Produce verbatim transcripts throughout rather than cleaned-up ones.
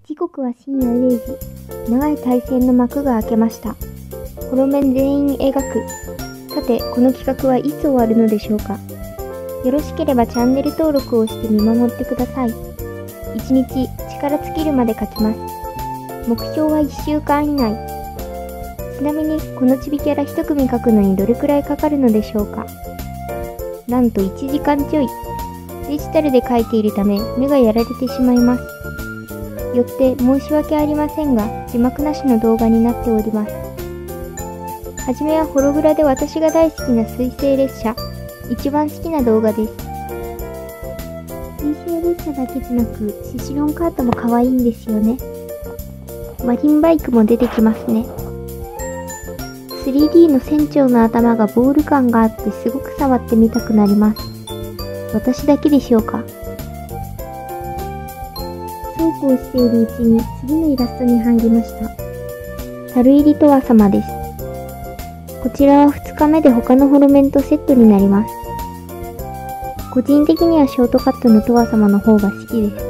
時刻は深夜れいじ。長い大戦の幕が開けました。ホロメン全員描く。さて、この企画はいつ終わるのでしょうか。よろしければチャンネル登録をして見守ってください。いちにち力尽きるまで書きます。目標はいっしゅうかん以内。ちなみに、このちびキャラひとくみ書くのにどれくらいかかるのでしょうか。なんといちじかんちょい。デジタルで書いているため目がやられてしまいます。よって申し訳ありませんが、字幕なしの動画になっております。はじめはホログラで私が大好きな水星列車、一番好きな動画です。水星列車だけじゃなく、シシロンカートも可愛いんですよね。マリンバイクも出てきますね。スリーディー の船長の頭がボール感があってすごく触ってみたくなります。私だけでしょうか。そうこうしているうちに次のイラストに入りました。樽入りとわ様です。こちらはふつかめで他のホロメンとセットになります。個人的にはショートカットのとわ様の方が好きです。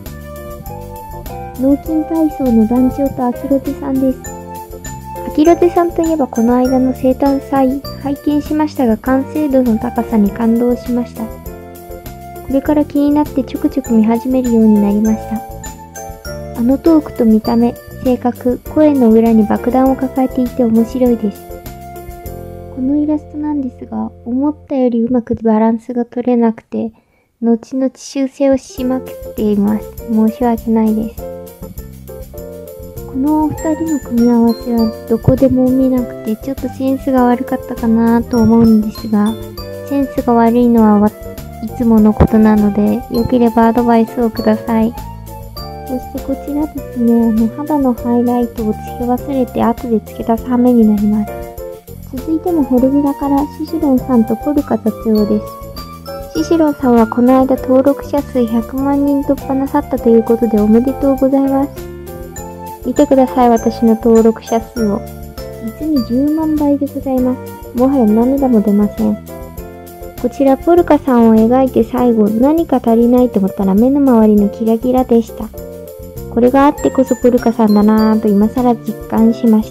脳筋体操の団長とアキロテさんです。アキロテさんといえばこの間の生誕祭拝見しましたが、完成度の高さに感動しました。これから気になってちょくちょく見始めるようになりました。あのトークと見た目、性格、声の裏に爆弾を抱えていて面白いです。このイラストなんですが、思ったよりうまくバランスが取れなくて、後々修正をしまくっています。申し訳ないです。このお二人の組み合わせはどこでも見なくて、ちょっとセンスが悪かったかなと思うんですが、センスが悪いのはいつものことなので、良ければアドバイスをください。そしてこちらですね、あの肌のハイライトをつけ忘れて後で付け足す羽目になります。続いてもホログラからシシロンさんとポルカ座長です。シシロンさんはこの間登録者数ひゃくまんにん突破なさったということでおめでとうございます。見てください、私の登録者数を。実にじゅうまんばいでございます。もはや涙も出ません。こちらポルカさんを描いて最後何か足りないと思ったら目の周りのキラキラでした。これがあってこそポルカさんだなぁと今更実感しました。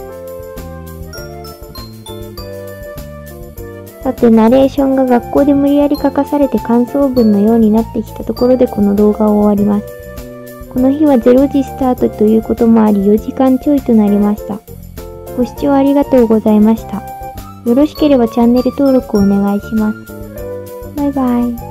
さて、ナレーションが学校で無理やり書かされて感想文のようになってきたところでこの動画を終わります。この日はれいじスタートということもありよじかんちょいとなりました。ご視聴ありがとうございました。よろしければチャンネル登録をお願いします。バイバイ。